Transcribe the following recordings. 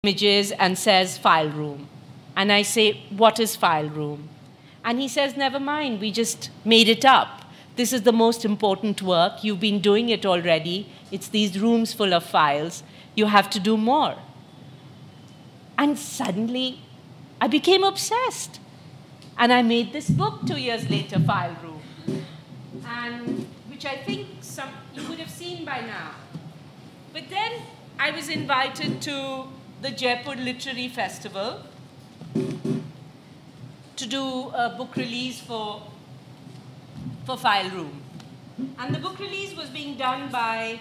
images and says file room. And I say, what is file room? And he says, never mind, we just made it up. This is the most important work. You've been doing it already. It's these rooms full of files. You have to do more. And suddenly, I became obsessed. And I made this book 2 years later, File Room, and which I think you would have seen by now. But then I was invited to the Jaipur Literary Festival to do a book release for File Room. And the book release was being done by,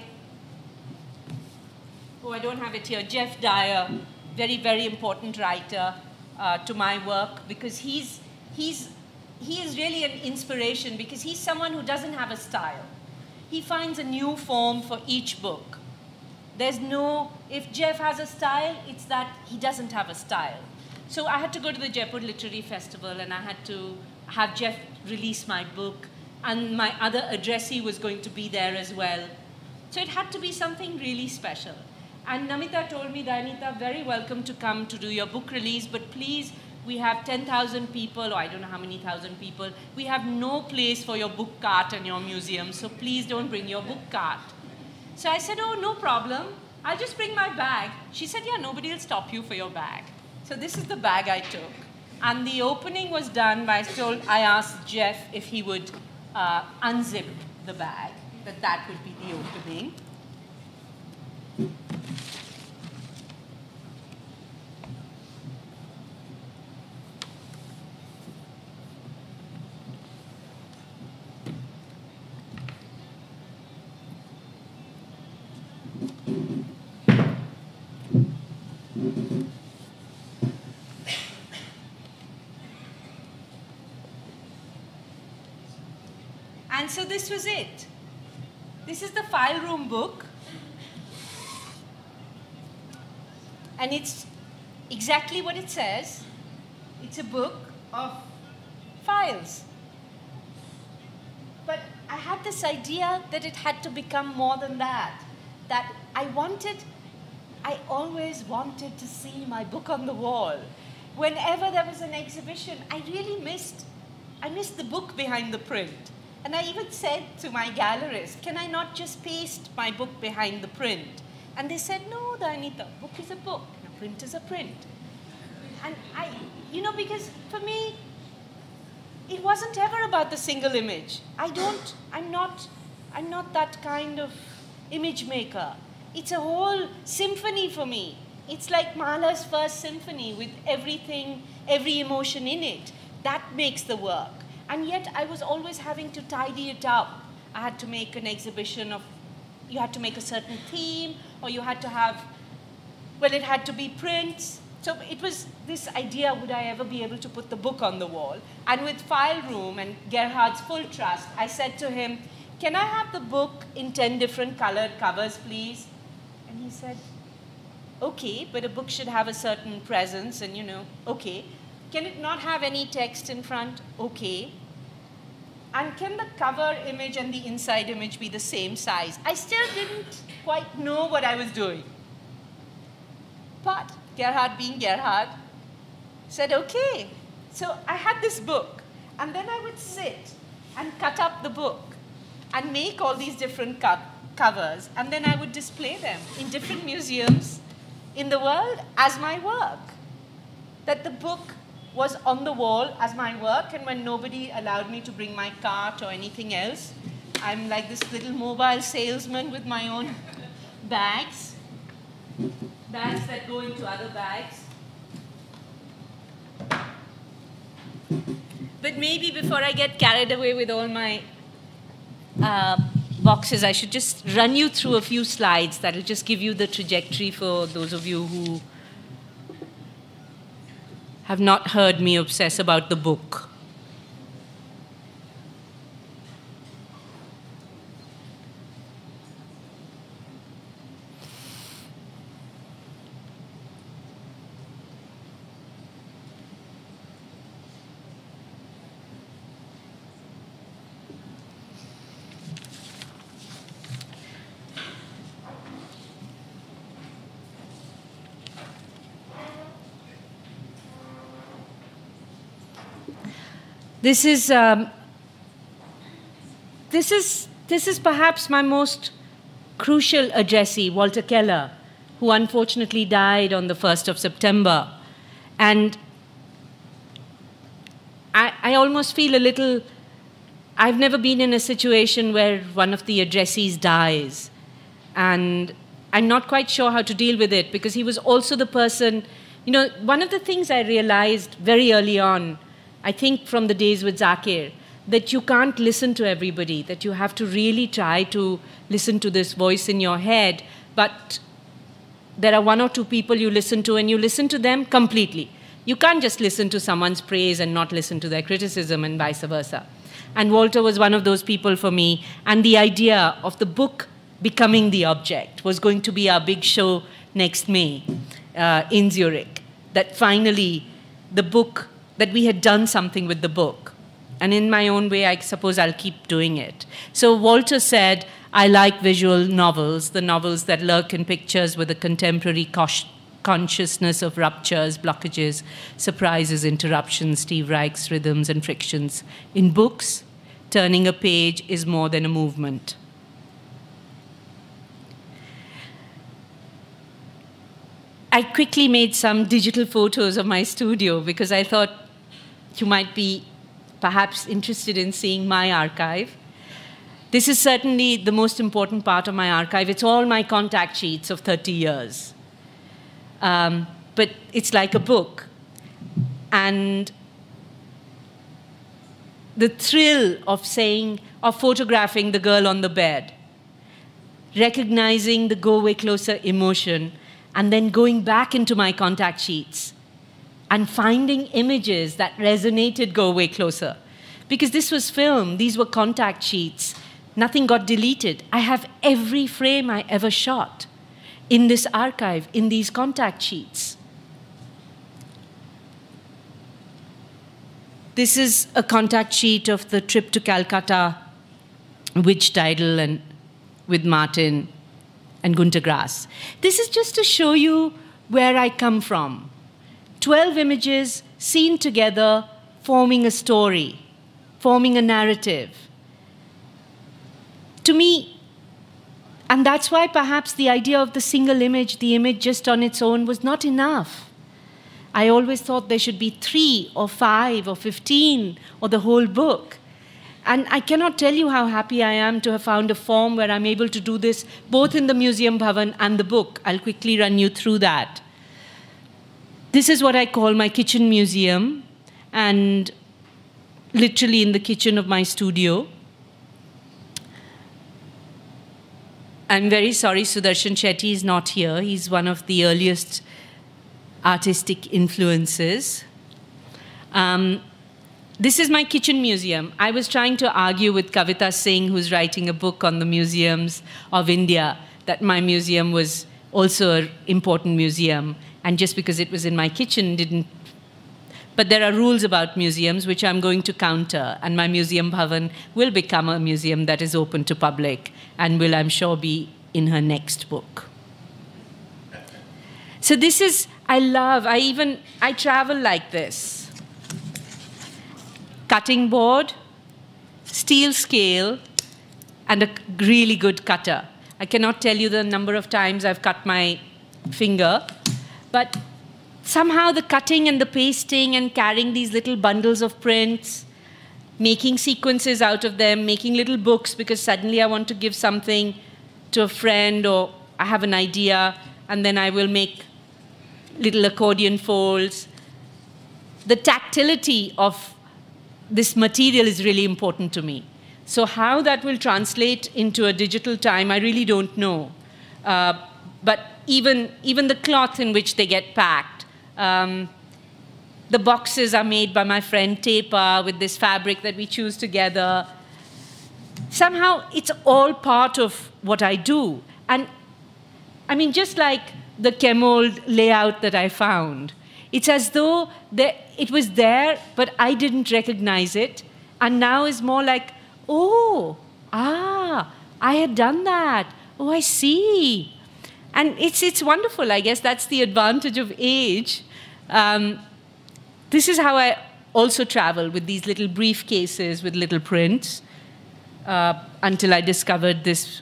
I don't have it here, Jeff Dyer, very, very important writer to my work, because he is really an inspiration, because he's someone who doesn't have a style. He finds a new form for each book. If Jeff has a style, it's that he doesn't have a style. So I had to go to the Jaipur Literary Festival, and I had to have Jeff release my book, and my other addressee was going to be there as well. So it had to be something really special. And Namita told me, Dayanita, very welcome to come to do your book release, but please, we have 10,000 people, or I don't know how many thousand people. We have no place for your book cart and your museum, so please don't bring your book cart. So I said, oh, no problem. I'll just bring my bag. She said, yeah, nobody will stop you for your bag. So this is the bag I took. And the opening was done by, I asked Jeff if he would unzip the bag, that would be the opening. And so this was it. This is the File Room book. And it's exactly what it says. It's a book of files. But I had this idea that it had to become more than that. That I always wanted to see my book on the wall. Whenever there was an exhibition, I missed the book behind the print. And I even said to my gallerist, can I not just paste my book behind the print? And they said, no, Dayanita, book is a book, and a print is a print. And because for me, it wasn't ever about the single image. I'm not that kind of image maker. It's a whole symphony for me. It's like Mahler's first symphony with everything, every emotion in it. That makes the work. And yet I was always having to tidy it up. I had to make an exhibition you had to make a certain theme, or you had to have, it had to be prints. So it was this idea, would I ever be able to put the book on the wall? And with File Room and Gerhard's full trust, I said to him, can I have the book in 10 different colored covers, please? And he said, okay, but a book should have a certain presence, and okay. Can it not have any text in front? Okay. And can the cover image and the inside image be the same size? I still didn't quite know what I was doing. But Gerhard, being Gerhard, said, okay. So I had this book. And then I would sit and cut up the book and make all these different covers. And then I would display them in different museums in the world as my work. That the book was on the wall as my work, and when nobody allowed me to bring my cart or anything else, I'm like this little mobile salesman with my own bags that go into other bags. But maybe before I get carried away with all my boxes, I should just run you through a few slides that will just give you the trajectory for those of you who have not heard me obsess about the book. This is, this is perhaps my most crucial addressee, Walter Keller, who unfortunately died on the 1st of September. And I almost feel a little, I've never been in a situation where one of the addressees dies. And I'm not quite sure how to deal with it, because he was also the person, you know, one of the things I realized very early on, I think from the days with Zakir, that you can't listen to everybody, that you have to really try to listen to this voice in your head, but there are one or two people you listen to and you listen to them completely. You can't just listen to someone's praise and not listen to their criticism and vice versa. And Walter was one of those people for me, and the idea of the book becoming the object was going to be our big show next May in Zurich, that finally the book, that we had done something with the book. And in my own way, I suppose I'll keep doing it. So Walter said, I like visual novels, the novels that lurk in pictures with a contemporary consciousness of ruptures, blockages, surprises, interruptions, Steve Reich's rhythms and frictions. In books, turning a page is more than a movement. I quickly made some digital photos of my studio because I thought you might be perhaps interested in seeing my archive. This is certainly the most important part of my archive. It's all my contact sheets of 30 years. But it's like a book. And the thrill of photographing the girl on the bed, recognizing the go away closer emotion, and then going back into my contact sheets and finding images that resonated go away closer. Because this was film, these were contact sheets. Nothing got deleted. I have every frame I ever shot in this archive, in these contact sheets. This is a contact sheet of the trip to Calcutta, Witch Tidal, and with Martin and Gunter Grass. This is just to show you where I come from. 12 images seen together, forming a story, forming a narrative. To me, and that's why perhaps the idea of the single image, the image just on its own, was not enough. I always thought there should be 3 or 5 or 15 or the whole book. And I cannot tell you how happy I am to have found a form where I'm able to do this, both in the Museum Bhavan and the book. I'll quickly run you through that. This is what I call my kitchen museum, and literally in the kitchen of my studio. I'm very sorry Sudarshan Shetty is not here. He's one of the earliest artistic influences. This is my kitchen museum. I was trying to argue with Kavita Singh, who's writing a book on the museums of India, that my museum was also an important museum. And just because it was in my kitchen didn't. But there are rules about museums which I'm going to counter. And my Museum Bhavan will become a museum that is open to public and will, I'm sure, be in her next book. So this is, I travel like this. Cutting board, steel scale, and a really good cutter. I cannot tell you the number of times I've cut my finger, but somehow the cutting and the pasting and carrying these little bundles of prints, making sequences out of them, making little books because suddenly I want to give something to a friend or I have an idea, and then I will make little accordion folds. The tactility of this material is really important to me. So how that will translate into a digital time, I really don't know. But even the cloth in which they get packed, the boxes are made by my friend Tepa with this fabric that we choose together. Somehow it's all part of what I do. And I mean, just like the Chemold layout that I found, it's as though it was there, but I didn't recognize it. And now is more like, oh, I had done that. Oh, I see. And it's wonderful. I guess that's the advantage of age. This is how also travel with these little briefcases with little prints until I discovered this.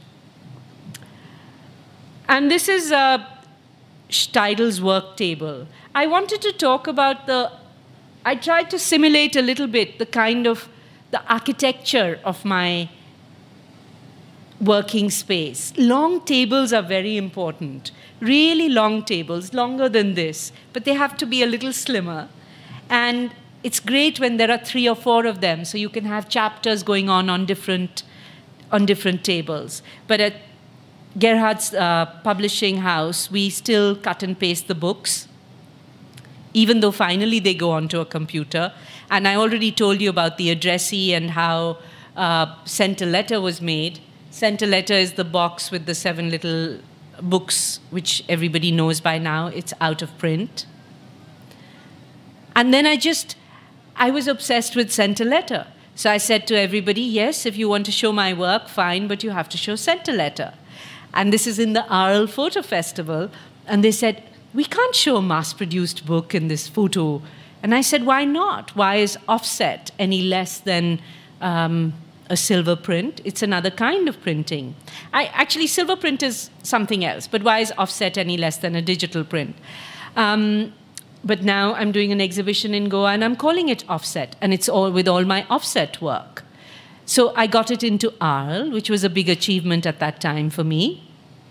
And this is Steidl's work table. I wanted to talk about I tried to simulate a little bit the kind of the architecture of my working space. Long tables are very important. Really long tables, longer than this, but they have to be a little slimmer. And it's great when there are 3 or 4 of them, so you can have chapters going on different tables. But at Gerhard's publishing house, we still cut and paste the books, even though finally they go onto a computer. And I already told you about the addressee and how Sent a Letter was made. Sent a Letter is the box with the 7 little books, which everybody knows by now. It's out of print. And then I was obsessed with Sent a Letter. So I said to everybody, yes, if you want to show my work, fine, but you have to show Sent a Letter. And this is in the Arles Photo Festival. And they said, we can't show a mass-produced book in this photo. And I said, why not? Why is offset any less than a silver print? It's another kind of printing. Actually, silver print is something else, but why is offset any less than a digital print? But now I'm doing an exhibition in Goa, and I'm calling it Offset, and it's all with all my offset work. So I got it into Arles, which was a big achievement at that time for me.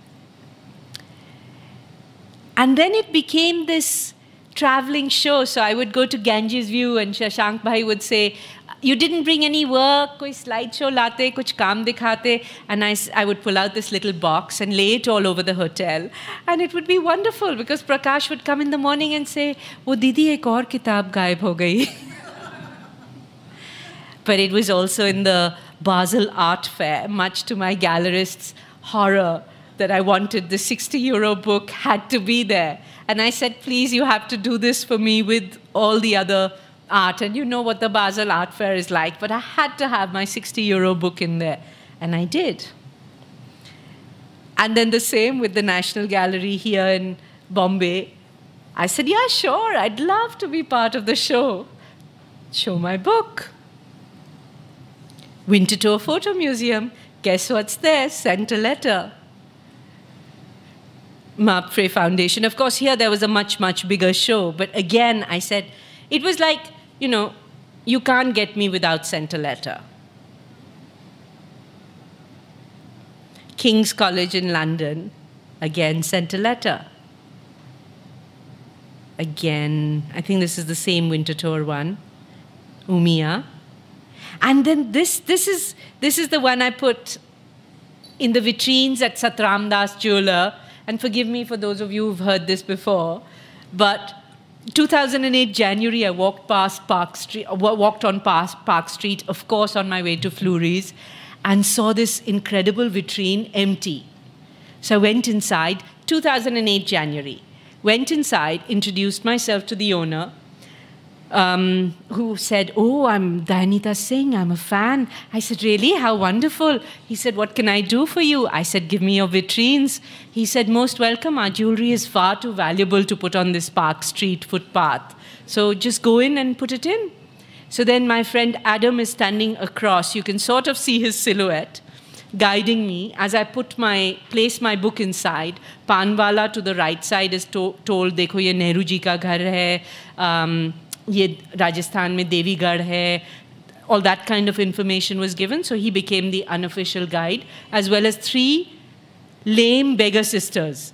And then it became this traveling show. So I would go to Ganges View, and Shashank Bhai would say, you didn't bring any work, koi slideshow laate, kuch kaam dikhate. And I would pull out this little box and lay it all over the hotel. And it would be wonderful, because Prakash would come in the morning and say, wo didi ek aur kitab gaib ho gayi. But it was also in the Basel Art Fair, much to my gallerist's horror, that I wanted the 60 € book had to be there. And I said, please, you have to do this for me with all the other art. And you know what the Basel Art Fair is like, but I had to have my 60 € book in there. And I did. And then the same with the National Gallery here in Bombay. I said, yeah, sure, I'd love to be part of the show. Show my book. Winterthur Photo Museum. Guess what's there? Sent a Letter. Mapfre Foundation. Of course, here there was a much, much bigger show. But again, I said, it was like, you know, you can't get me without Sent a Letter. King's College in London. Again, Sent a Letter. Again, I think this is the same Winterthur one. Umia. And then this is the one I put in the vitrines at Satram Das Jeweler. And forgive me for those of you who've heard this before, but 2008 January, I walked on past Park Street, of course on my way to Fleury's, and saw this incredible vitrine empty. So I went inside, 2008 January, went inside, introduced myself to the owner, who said, oh, I'm Dayanita Singh, I'm a fan. I said, really? How wonderful. He said, what can I do for you? I said, give me your vitrines. He said, most welcome. Our jewelry is far too valuable to put on this Park Street footpath. So just go in and put it in. So then my friend Adam is standing across. You can sort of see his silhouette guiding me as I place my book inside. Panwala to the right side is told, dekho ye Nehru ji ka ghar hai. ये राजस्थान में देवीगढ़ है, all that kind of information was given. So he became the unofficial guide, as well as 3 lame beggar sisters.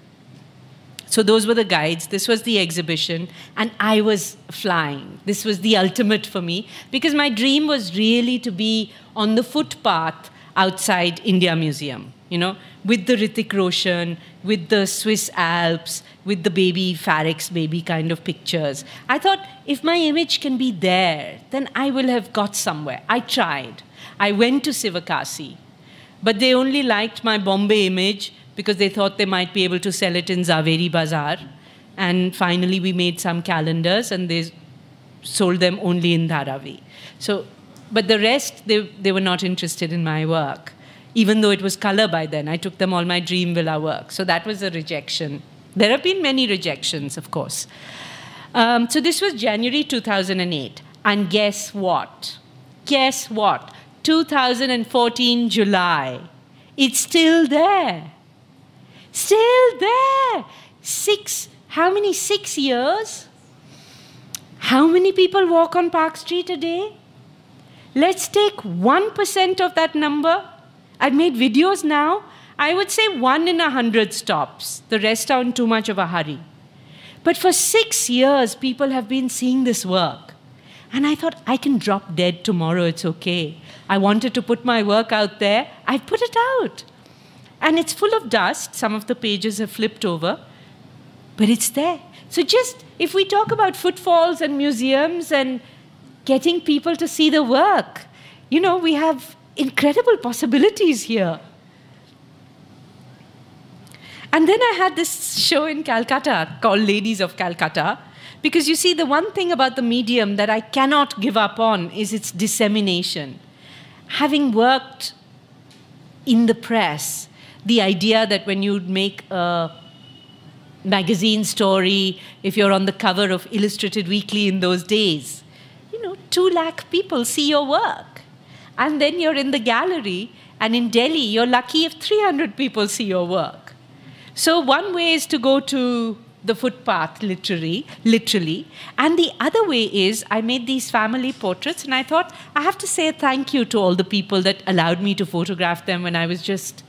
So those were the guides. This was the exhibition. And I was flying. This was the ultimate for me, because my dream was really to be on the footpath outside India Museum, you know, with the Hrithik Roshan, with the Swiss Alps, with the baby, Farrick's baby kind of pictures. I thought, if my image can be there, then I will have got somewhere. I tried. I went to Sivakasi, but they only liked my Bombay image because they thought they might be able to sell it in Zaveri Bazaar. And finally, we made some calendars, and they sold them only in Dharavi. So, but the rest, they were not interested in my work, even though it was color by then. I took them all my Dream Villa work. So that was a rejection. There have been many rejections, of course. So this was January 2008. And guess what? Guess what? 2014 July. It's still there. Still there. How many? 6 years? How many people walk on Park Street a day? Let's take 1% of that number. I've made videos now. I would say 1 in 100 stops. The rest are in too much of a hurry. But for 6 years, people have been seeing this work. And I thought, I can drop dead tomorrow, it's okay. I wanted to put my work out there. I put it out. And it's full of dust. Some of the pages have flipped over. But it's there. So just, if we talk about footfalls and museums and getting people to see the work, you know, we have incredible possibilities here. And then I had this show in Calcutta called Ladies of Calcutta, because you see, the one thing about the medium that I cannot give up on is its dissemination. Having worked in the press, the idea that when you make a magazine story, if you're on the cover of Illustrated Weekly in those days, 2 lakh people see your work. And then you're in the gallery, and in Delhi, you're lucky if 300 people see your work. So one way is to go to the footpath, literally. And the other way is, I made these family portraits, and I thought, I have to say thank you to all the people that allowed me to photograph them when I was just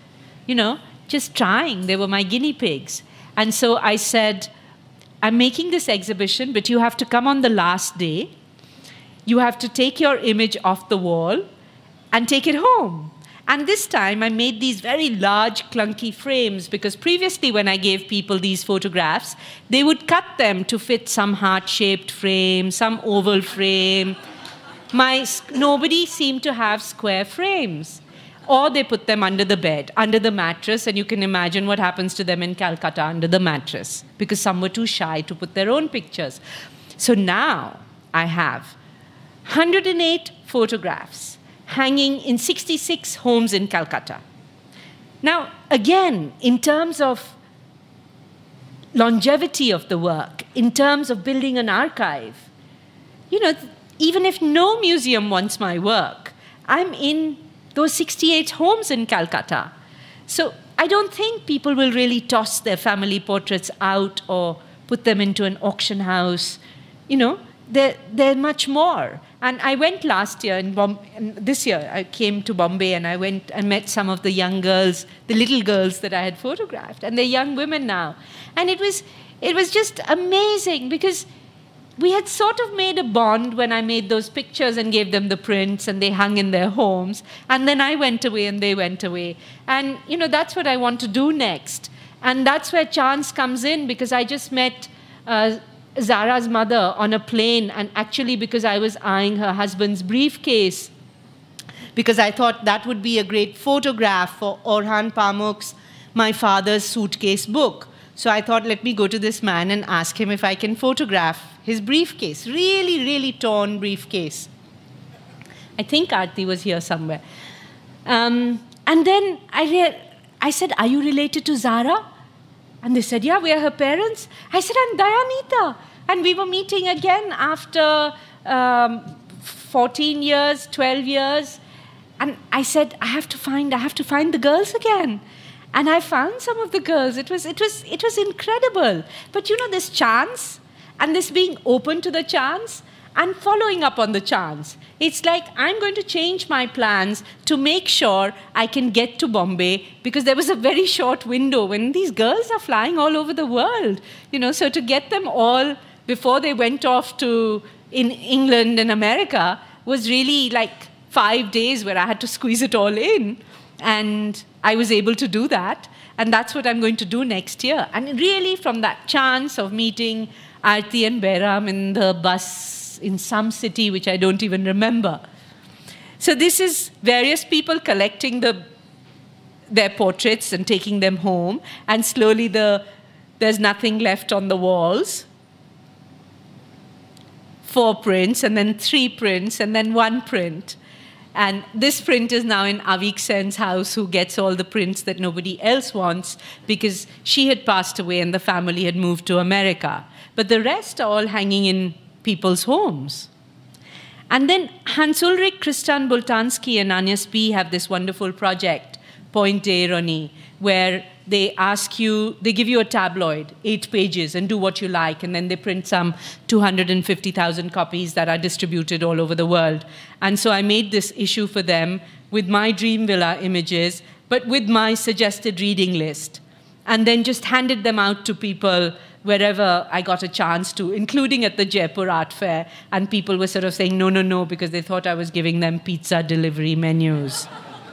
trying. They were my guinea pigs. And so I said, I'm making this exhibition, but you have to come on the last day. You have to take your image off the wall and take it home. And this time I made these very large, clunky frames, because previously when I gave people these photographs, they would cut them to fit some heart-shaped frame, some oval frame. Nobody seemed to have square frames. Or they put them under the bed, under the mattress, and you can imagine what happens to them in Calcutta under the mattress, because some were too shy to put their own pictures. So now I have 108 photographs hanging in 66 homes in Calcutta. Now, again, in terms of longevity of the work, in terms of building an archive, even if no museum wants my work, I'm in those 68 homes in Calcutta. So I don't think people will really toss their family portraits out or put them into an auction house. They're much more. And I went last year, this year I came to Bombay, and I went and met some of the young girls, the little girls that I had photographed, and they're young women now. And it was just amazing, because we had sort of made a bond when I made those pictures and gave them the prints, and they hung in their homes. And then I went away and they went away. And, that's what I want to do next. And that's where chance comes in, because I just met Zara's mother on a plane, and actually because I was eyeing her husband's briefcase, because I thought that would be a great photograph for Orhan Pamuk's My Father's Suitcase book. So I thought, let me go to this man and ask him if I can photograph his briefcase. Really, really torn briefcase. I think Aarti was here somewhere. And then I said, are you related to Zara? And they said, yeah, we are her parents. I said, I'm Dayanita. And we were meeting again after 14 years, 12 years. And I said, I have to find the girls again. And I found some of the girls. It was incredible. But this chance, and this being open to the chance, and following up on the chance. It's like, I'm going to change my plans to make sure I can get to Bombay, because there was a very short window when these girls are flying all over the world. So to get them all before they went off to in England and America was really like 5 days where I had to squeeze it all in. And I was able to do that. And that's what I'm going to do next year. And really from that chance of meeting Aarti and Behram in the bus in some city which I don't even remember. So this is various people collecting their portraits and taking them home, and slowly there's nothing left on the walls. 4 prints, and then 3 prints, and then 1 print. And this print is now in Avik Sen's house, who gets all the prints that nobody else wants, because she had passed away and the family had moved to America. But the rest are all hanging in people's homes. And then Hans Ulrich, Christian Boltanski, and Anja Spee have this wonderful project, Point Irony, where they ask you, they give you a tabloid, 8 pages, and do what you like, and then they print some 250,000 copies that are distributed all over the world. And so I made this issue for them with my dream villa images, but with my suggested reading list, and then just handed them out to people wherever I got a chance to, including at the Jaipur Art Fair, and people were sort of saying no, no, no, because they thought I was giving them pizza delivery menus.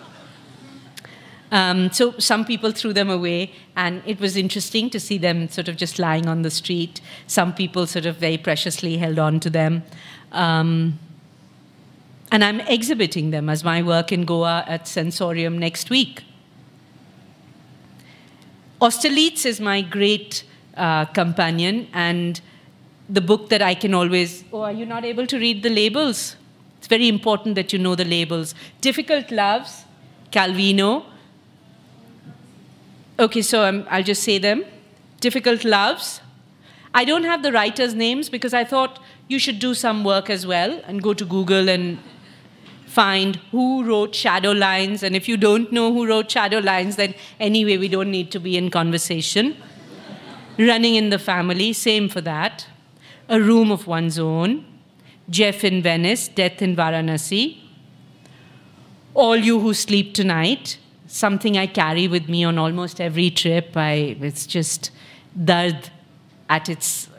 So some people threw them away, and it was interesting to see them sort of just lying on the street. Some people sort of very preciously held on to them. And I'm exhibiting them as my work in Goa at Sensorium next week. Austerlitz is my great companion, and the book that I can always... Oh, are you not able to read the labels? It's very important that you know the labels. Difficult Loves, Calvino. Okay, so I'll just say them. Difficult Loves. I don't have the writers' names because I thought you should do some work as well and go to Google and find who wrote Shadow Lines. And if you don't know who wrote Shadow Lines, then anyway, we don't need to be in conversation. Running in the Family, same for that. A Room of One's Own. Jeff in Venice, Death in Varanasi. All You Who Sleep Tonight. Something I carry with me on almost every trip. It's just dard at its